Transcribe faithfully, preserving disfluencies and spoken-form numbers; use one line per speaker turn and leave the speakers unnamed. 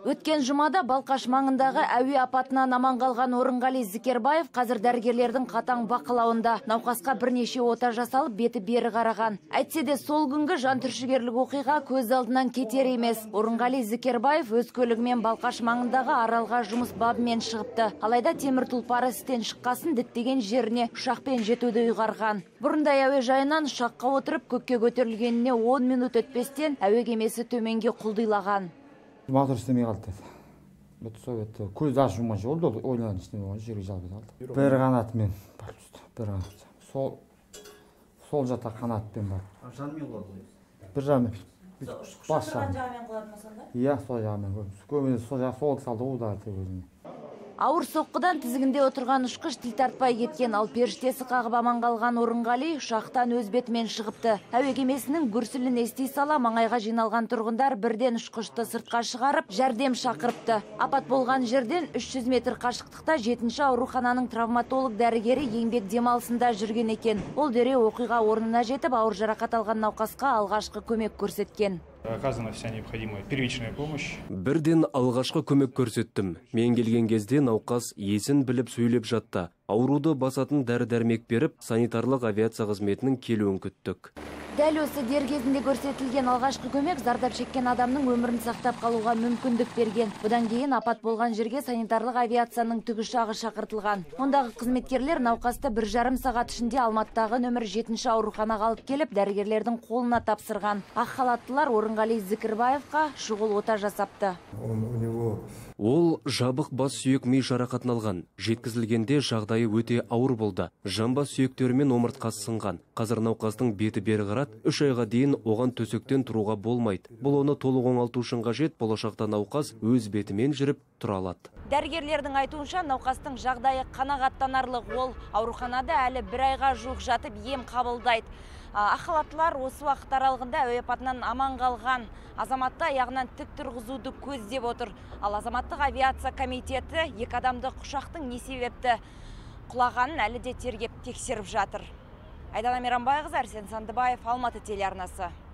Өткен жұмада Балқаш маңындағы әуе апатынан аман қалған Орынғали Зікербаев қазір дәрігерлердің қатаң бақылауында. Науқасқа бірнеше ота жасалып, беті бері қараған. Әйтсе де сол күнгі жан түршігерлік оқиға көз алдынан кетер емес. Орынғали Зікербаев өз көлігімен Балқаш маңындағы аралға жұмыс бабымен шығыпты. Алайда темір тұлпары істен шыққасын діттеген жеріне ұшақпен жетуді ұйғарған. Бұрындай әуе жайынан ұшаққа отырып көкке көтерілгеніне он минут өтпестен әуе кемесі төменге құлдилаған.
Мотор істемей қалды деді. Бітті сол бетті. Көзді ашып жұмған жол болды, ойлаған ішіне болған жерге жалып қалды. Бір қанатымен бар түсті, бір қанат. Сол сол жата қанатпен бар.
Жанымен құлады.
Бір жағымен.
Бас жағымен құлады ма сонда?
Иә, сол жағымен көрдім. Көбіне сол жақ сол салды удар деп өзіне.
Ауыр соққыдан тізгінде отырған ұшқыш тіл тартпай кеткен, ал періштесі қағып аман қалған Орынғали ұшақтан өз бетімен шығыпты. Әуе кемесінің гүрсілін ести сала маңайға жиналған тұрғындар бірден ұшқышты сыртқа шығарып, жәрдем шақырыпты. Апат болған жерден үш жүз метр қашықтықта жетінші аурухананың травматолог дәрігері еңбек демалысында жүрген екен. Ол дереу оқиға орнына жетіп, ауыр жарақат алған науқасқа алғашқы көмек көрсеткен.
Оказана вся необходимая первичная помощь.
Бірден алғашқы көмек көрсеттім. Мен келген кезде науқас есін біліп сөйлеп жатты. Ауруды басатын дәрі-дәрмек беріп, санитарлық авиация қызметінің келуін күттік.
Дәл осы дер кезінде көрсетілген алғашқы көмек зардап шеккен адамның өмірін сақтап қалуға мүмкіндік берген. Бұдан кейін апат болған жерге санитарлық авиацияның тікұшағы шақыртылған. Ондағы қызметкерлер науқасты бір жарым сағат ішінде Алматыдағы нөмір жетінші ауруханаға алып келіп, дәрігерлердің қолына тапсырған. Ақ халаттылар Орынғали Зікербаевқа шұғыл ота жасапты.
Ол жабық бас сүйек ми жарақатын алған. Жеткізілгенде жағдайы өте ауыр болды. Жамбас сүйектері мен омыртқасы сынған. Қазір науқастың беті бері қарат, үш айға дейін оған төсектен тұруға болмайды. Бұл оны толық оңалту үшін қажет, болашақта науқас өз бетімен жүріп тұра алады.
Дәрігерлердің айтуынша науқастың жағдайы қанағаттанарлық. Ол ауруханада әлі бір айға жуық жатып ем қабылдайды. Ақ халаттылар осы уақыт аралығында әуе апатынан аман қалған азаматты аяғынан тік тұрғызуды көздеп отыр. Ал азаматтық авиация комитеті екі адамды ұшақтың не себепті құлағанын әлі де тергеп тексеріп жатыр. Айдана Мейрамбайқызы, Арсен Сандыбаев, Алматы телеарнасы.